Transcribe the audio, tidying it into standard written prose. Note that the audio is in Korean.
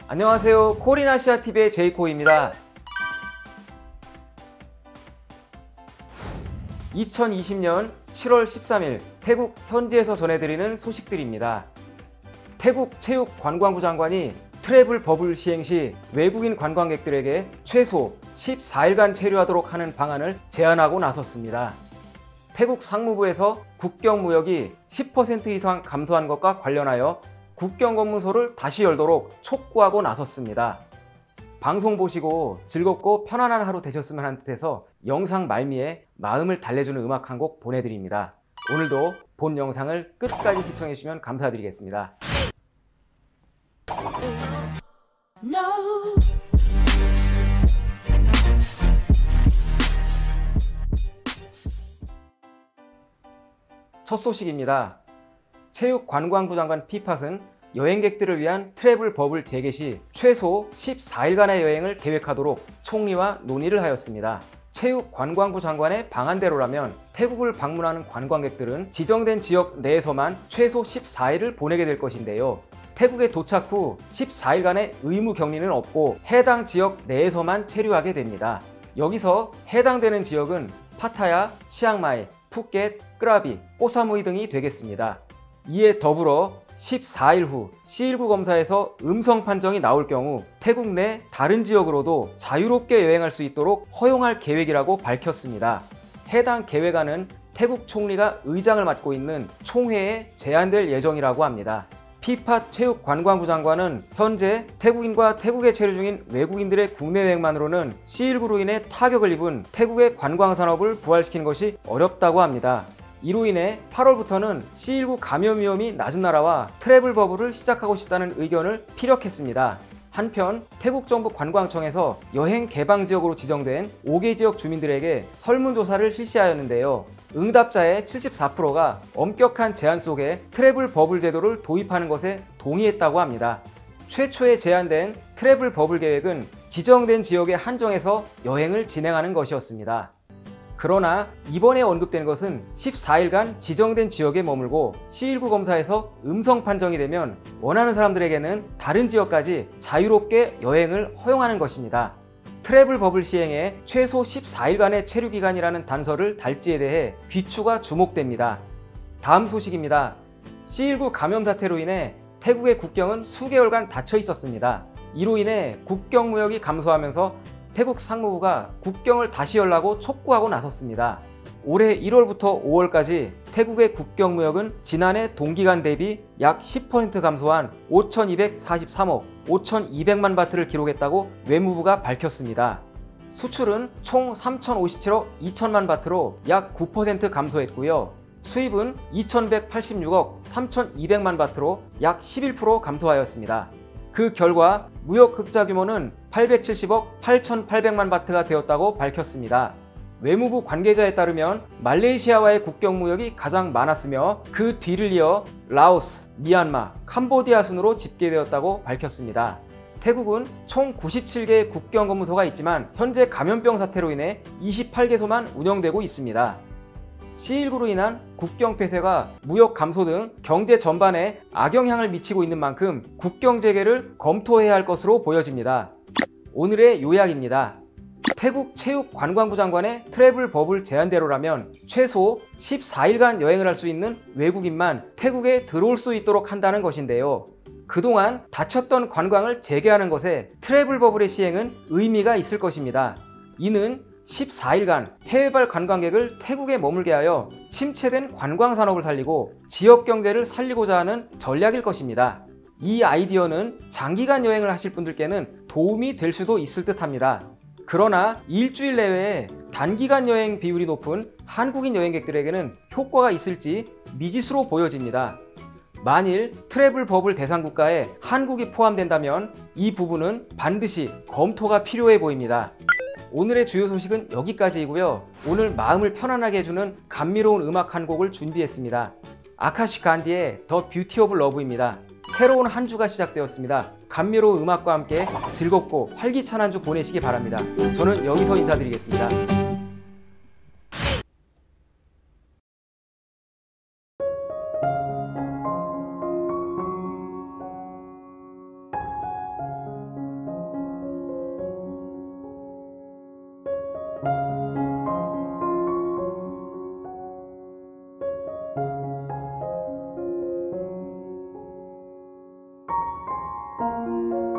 안녕하세요. 코리나시아TV의 제이코입니다. 2020년 7월 13일 태국 현지에서 전해드리는 소식들입니다. 태국 체육관광부 장관이 트래블 버블 시행 시 외국인 관광객들에게 최소 14일간 체류하도록 하는 방안을 제안하고 나섰습니다. 태국 상무부에서 국경 무역이 10% 이상 감소한 것과 관련하여 국경 검문소를 다시 열도록 촉구하고 나섰습니다. 방송 보시고 즐겁고 편안한 하루 되셨으면 하는 뜻에서 영상 말미에 마음을 달래주는 음악 한 곡 보내드립니다. 오늘도 본 영상을 끝까지 시청해주시면 감사드리겠습니다. 첫 소식입니다. 체육관광부 장관 피팟은 여행객들을 위한 트래블 버블 재개 시 최소 14일간의 여행을 계획하도록 총리와 논의를 하였습니다. 체육관광부 장관의 방안대로라면 태국을 방문하는 관광객들은 지정된 지역 내에서만 최소 14일을 보내게 될 것인데요. 태국에 도착 후 14일간의 의무 격리는 없고 해당 지역 내에서만 체류하게 됩니다. 여기서 해당되는 지역은 파타야, 치앙마이, 푸켓, 끄라비, 꼬사무이 등이 되겠습니다. 이에 더불어 14일 후 C19 검사에서 음성 판정이 나올 경우 태국 내 다른 지역으로도 자유롭게 여행할 수 있도록 허용할 계획이라고 밝혔습니다. 해당 계획안은 태국 총리가 의장을 맡고 있는 총회에 제안될 예정이라고 합니다. 피팟 체육관광부 장관은 현재 태국인과 태국에 체류 중인 외국인들의 국내 여행만으로는 C19로 인해 타격을 입은 태국의 관광산업을 부활시키는 것이 어렵다고 합니다. 이로 인해 8월부터는 C19 감염 위험이 낮은 나라와 트래블 버블을 시작하고 싶다는 의견을 피력했습니다. 한편 태국 정부 관광청에서 여행 개방 지역으로 지정된 5개 지역 주민들에게 설문조사를 실시하였는데요. 응답자의 74%가 엄격한 제한 속에 트래블 버블 제도를 도입하는 것에 동의했다고 합니다. 최초에 제안된 트래블 버블 계획은 지정된 지역에 한정해서 여행을 진행하는 것이었습니다. 그러나 이번에 언급된 것은 14일간 지정된 지역에 머물고 C19 검사에서 음성 판정이 되면 원하는 사람들에게는 다른 지역까지 자유롭게 여행을 허용하는 것입니다. 트래블 버블 시행에 최소 14일간의 체류 기간이라는 단서를 달지에 대해 귀추가 주목됩니다. 다음 소식입니다. C19 감염 사태로 인해 태국의 국경은 수개월간 닫혀 있었습니다. 이로 인해 국경 무역이 감소하면서 태국 상무부가 국경을 다시 열라고 촉구하고 나섰습니다. 올해 1월부터 5월까지 태국의 국경 무역은 지난해 동기간 대비 약 10% 감소한 5,243억 5,200만 바트를 기록했다고 외무부가 밝혔습니다. 수출은 총 3,057억 2천만 바트로 약 9% 감소했고요. 수입은 2,186억 3,200만 바트로 약 11% 감소하였습니다. 그 결과 무역 흑자 규모는 870억 8,800만 바트가 되었다고 밝혔습니다. 외무부 관계자에 따르면 말레이시아와의 국경 무역이 가장 많았으며 그 뒤를 이어 라오스, 미얀마, 캄보디아 순으로 집계되었다고 밝혔습니다. 태국은 총 97개의 국경 검문소가 있지만 현재 감염병 사태로 인해 28개소만 운영되고 있습니다. C19로 인한 국경 폐쇄가 무역 감소 등 경제 전반에 악영향을 미치고 있는 만큼 국경 재개를 검토해야 할 것으로 보여집니다. 오늘의 요약입니다. 태국 체육관광부 장관의 트래블 버블 제안대로라면 최소 14일간 여행을 할 수 있는 외국인만 태국에 들어올 수 있도록 한다는 것인데요. 그동안 닫혔던 관광을 재개하는 것에 트래블 버블의 시행은 의미가 있을 것입니다. 이는 14일간 해외발 관광객을 태국에 머물게 하여 침체된 관광산업을 살리고 지역 경제를 살리고자 하는 전략일 것입니다. 이 아이디어는 장기간 여행을 하실 분들께는 도움이 될 수도 있을 듯 합니다. 그러나 일주일 내외에 단기간 여행 비율이 높은 한국인 여행객들에게는 효과가 있을지 미지수로 보여집니다. 만일 트래블 버블 대상 국가에 한국이 포함된다면 이 부분은 반드시 검토가 필요해 보입니다. 오늘의 주요 소식은 여기까지이고요. 오늘 마음을 편안하게 해주는 감미로운 음악 한 곡을 준비했습니다. 아카시 간디의 더 뷰티 오브 러브입니다. 새로운 한 주가 시작되었습니다. 감미로운 음악과 함께 즐겁고 활기찬 한 주 보내시기 바랍니다. 저는 여기서 인사드리겠습니다. 있습니다.